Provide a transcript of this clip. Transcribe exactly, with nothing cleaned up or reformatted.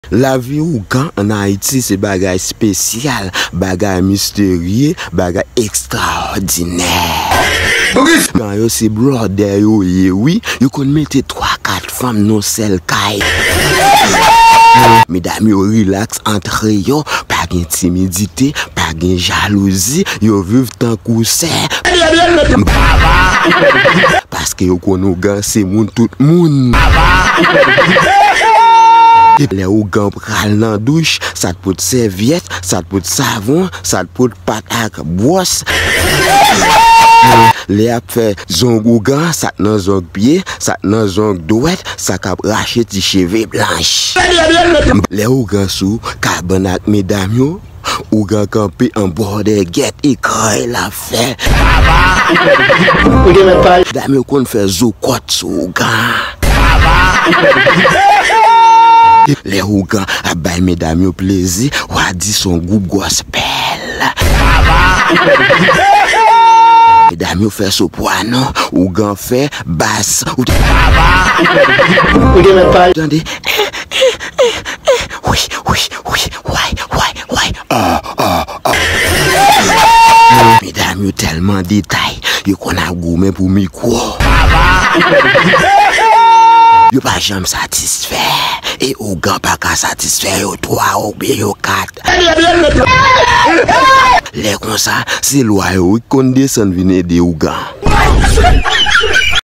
Lavi Ougan en Haïti, c'est bagay spécial, bagay mystérieux, bagay extraordinaire. Quand yo c'est brother yo, oui, yo kon mette trois quatre femmes non sel kay. Mesdames yo relax entre yo, pas gen timidité, pas gen jalousie, yo viv tant cousin. Parce que yo kon Ougan c'est moun tout moun. Les Ougan pral nan douche, ça te pot serviette, ça te pot savon, ça te pot pat ak brosse. Les ap fait zong Ougan, ça te nan zong pied, ça te nan zong douette, ça kap rache ti cheveux blanche. Les Ougan sou, kaban ak mesdames yo, Ougan campé en bord de guette et croy la fait. Dame yo kon fait zokot sou Ougan. Les Ougan a bay mesdames yo plaisir, ou a dit son groupe gospel. Mesdames yo fait soprano, Ougan fait basse. Attendez. Oui, oui, oui, ouais, ouais, ouais. Ah, ah, ah. Mesdames yo tellement détail, yo qu'on a gourmet pour micro. Yo pas jamais satisfait. Et Ougan pas qu'à satisfaire yo trois ou bien yo quatre. Les comme ça, c'est loi yo qu'on descend venir de Ougan.